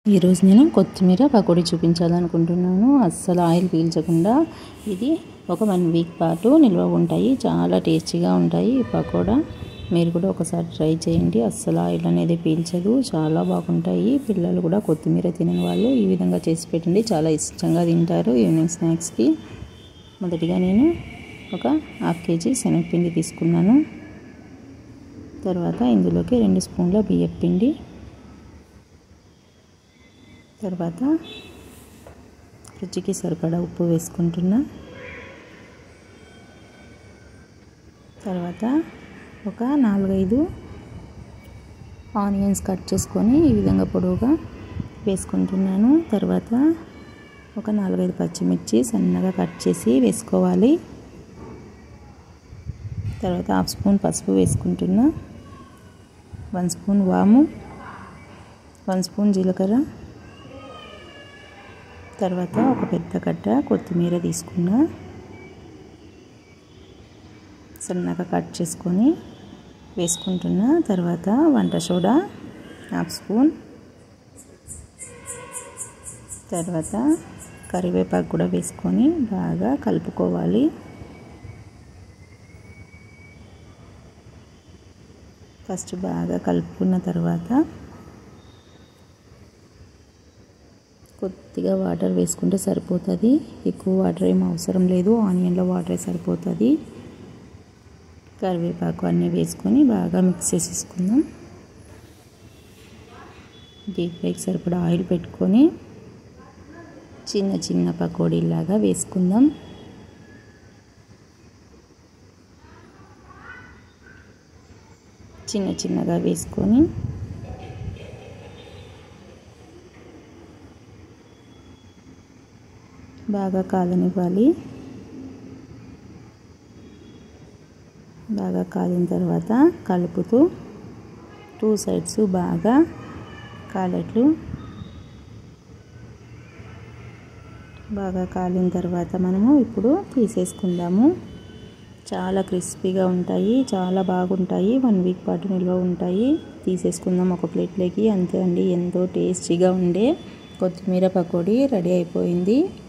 ఈరోజు నేను కొత్తిమీర పకోడీ చూపించాలనుకుంటున్నాను. అస్సలు ఆయిల్ పీల్చకుండా ఇది ఒక 1 వీక్ పాటు నిల్వ ఉంటాయి. చాలా టేస్టీగా ఉంటాయి ఈ పకోడా. మీరు కూడా ఒకసారి ట్రై చేయండి. అస్సలు ఆయిల్ అనేది పీల్చదు, చాలా బాగుంటాయి. పిల్లలు కూడా కొత్తిమీర తినని వాళ్ళు ఈ విధంగా చేసి పెట్టండి, చాలా ఇష్టంగా తింటారు ఈవినింగ్ స్నాక్స్కి. మొదటిగా నేను ఒక 1/2 kg శనగపిండి తీసుకున్నాను. తర్వాత ఇందులోకి 2 స్పూన్ల బియ్యపు పిండి, తర్వాత రుచికి సరిపడా ఉప్పు వేసుకుంటున్నా. తర్వాత ఒక 4-5 ఆనియన్స్ కట్ చేసుకొని ఈ విధంగా పొడవుగా వేసుకుంటున్నాను. తర్వాత ఒక 4-5 పచ్చిమిర్చి సన్నగా కట్ చేసి వేసుకోవాలి. తర్వాత 1/2 స్పూన్ పసుపు వేసుకుంటున్నా, 1 స్పూన్ వాము, 1 స్పూన్ జీలకర్ర, తర్వాత ఒక పెద్ద కట్ట కొత్తిమీర తీసుకున్నా, సన్నగా కట్ చేసుకొని వేసుకుంటున్నా. తర్వాత వంట సోడా 1/2 స్పూన్, తర్వాత కరివేపాకు కూడా వేసుకొని బాగా కలుపుకోవాలి. ఫస్ట్ బాగా కలుపుకున్న తర్వాత కొద్దిగా వాటర్ వేసుకుంటే సరిపోతుంది. ఎక్కువ వాటర్ ఏం అవసరం లేదు, ఆనియన్లో వాటర్ సరిపోతుంది. కరివేపాకు అన్నీ వేసుకొని బాగా మిక్స్ చేసేసుకుందాం. డీప్ ఫ్రైకి సరిపడా ఆయిల్ పెట్టుకొని చిన్న చిన్న పకోడీలాగా వేసుకుందాం. చిన్న చిన్నగా వేసుకొని బాగా కాలనివ్వాలి. బాగా కాలిన తర్వాత కలుపుతూ 2 సైడ్స్ బాగా కాలేట్లు. బాగా కాలిన తర్వాత మనము ఇప్పుడు తీసేసుకుందాము. చాలా క్రిస్పీగా ఉంటాయి, చాలా బాగుంటాయి. 1 వీక్ పాటు నిల్వ ఉంటాయి. తీసేసుకుందాం ఒక ప్లేట్లోకి. అంతే అండి, ఎంతో టేస్టీగా ఉండే కొత్తిమీర పకోడీ రెడీ అయిపోయింది.